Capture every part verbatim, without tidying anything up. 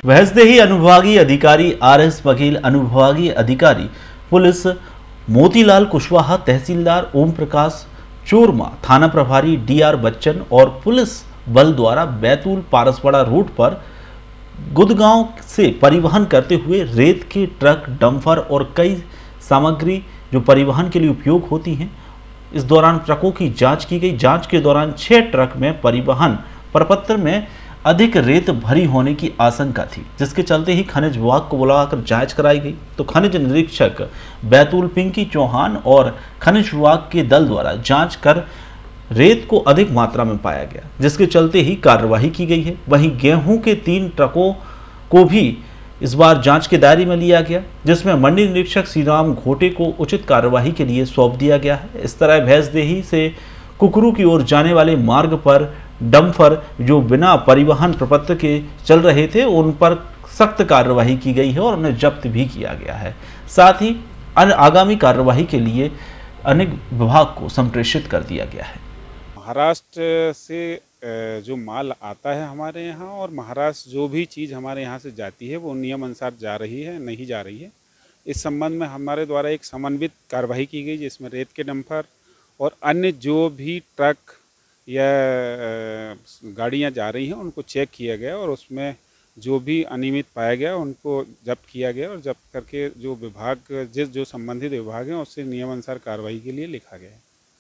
भैंसदेही अनुविभागीय अधिकारी R S Baghel, अनुविभागीय अधिकारी पुलिस मोतीलाल कुशवाहा, तहसीलदार ओम प्रकाश चोरमा, थाना प्रभारी डी आर बच्चन और पुलिस बल द्वारा बैतूल पारसवाड़ा रूट पर गुदगांव से परिवहन करते हुए रेत के ट्रक, डंपर और कई सामग्री जो परिवहन के लिए उपयोग होती हैं, इस दौरान ट्रकों की जांच की गई। जांच के दौरान छह ट्रक में परिवहन प्रपत्र में अधिक रेत भरी होने की आशंका थी, जिसके चलते ही खनिज विभाग को बुलाकर जांच कराई गई। तो खनिज निरीक्षक बैतूल पिंकी चौहान और खनिज विभाग के दल द्वारा जांच कर रेत को अधिक मात्रा में पाया गया, जिसके चलते ही कार्रवाई की गई है। वहीं गेहूं के तीन ट्रकों को भी इस बार जांच के दायरे में लिया गया, जिसमें मंडी निरीक्षक श्री राम घोटे को उचित कार्यवाही के लिए सौंप दिया गया है। इस तरह भैंसदेही से कुकरू की ओर जाने वाले मार्ग पर डंपर जो बिना परिवहन प्रपत्र के चल रहे थे, उन पर सख्त कार्रवाई की गई है और उन्हें जब्त भी किया गया है। साथ ही अन्य आगामी कार्रवाई के लिए अन्य विभाग को संप्रेषित कर दिया गया है। महाराष्ट्र से जो माल आता है हमारे यहाँ, और महाराष्ट्र जो भी चीज़ हमारे यहाँ से जाती है वो नियम अनुसार जा रही है नहीं जा रही है, इस संबंध में हमारे द्वारा एक समन्वित कार्रवाई की गई, जिसमें रेत के डंपर और अन्य जो भी ट्रक या गाड़ियाँ जा रही हैं उनको चेक किया गया और उसमें जो भी अनियमित पाया गया उनको जब्त किया गया और जब्त करके जो विभाग जिस जो संबंधित विभाग हैं उससे नियमानुसार कार्रवाई के लिए लिखा गया है।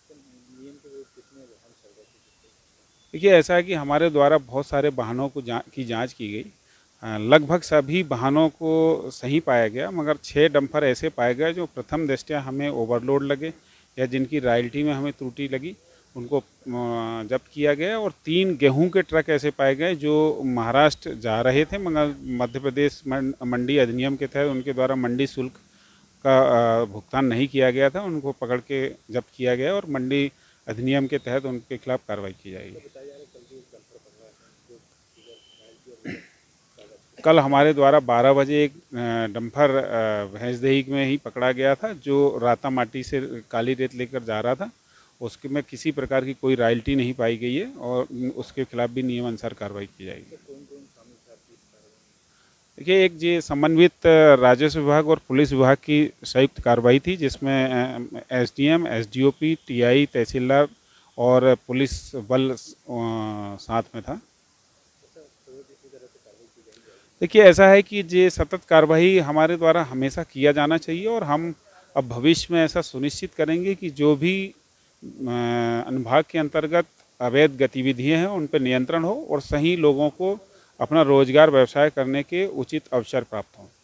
देखिए, ऐसा है कि हमारे द्वारा बहुत सारे वाहनों को जा, की जांच की गई। लगभग सभी वाहनों को सही पाया गया, मगर छः डंपर ऐसे पाए गए जो प्रथम दृष्टया हमें ओवरलोड लगे या जिनकी रॉयल्टी में हमें त्रुटि लगी, उनको जब्त किया गया। और तीन गेहूं के ट्रक ऐसे पाए गए जो महाराष्ट्र जा रहे थे, मगर मध्य प्रदेश मंडी अधिनियम के तहत उनके द्वारा मंडी शुल्क का भुगतान नहीं किया गया था, उनको पकड़ के जब्त किया गया और मंडी अधिनियम के तहत उनके खिलाफ कार्रवाई की जाएगी। कल हमारे द्वारा बारह बजे एक डंपर भैंसदेही में ही पकड़ा गया था जो राता माटी से काली रेत लेकर जा रहा था। उसके में किसी प्रकार की कोई रॉयल्टी नहीं पाई गई है और उसके खिलाफ भी नियम अनुसार कार्रवाई की जाएगी। देखिए, एक ये समन्वित राजस्व विभाग और पुलिस विभाग की संयुक्त कार्रवाई थी, जिसमें एसडीएम, एसडीओपी, टीआई, तहसीलदार और पुलिस बल साथ में था। देखिए, ऐसा है कि ये सतत कार्रवाई हमारे द्वारा हमेशा किया जाना चाहिए और हम अब भविष्य में ऐसा सुनिश्चित करेंगे कि जो भी अनुभाग के अंतर्गत अवैध गतिविधियां हैं उन पर नियंत्रण हो और सही लोगों को अपना रोजगार व्यवसाय करने के उचित अवसर प्राप्त हों।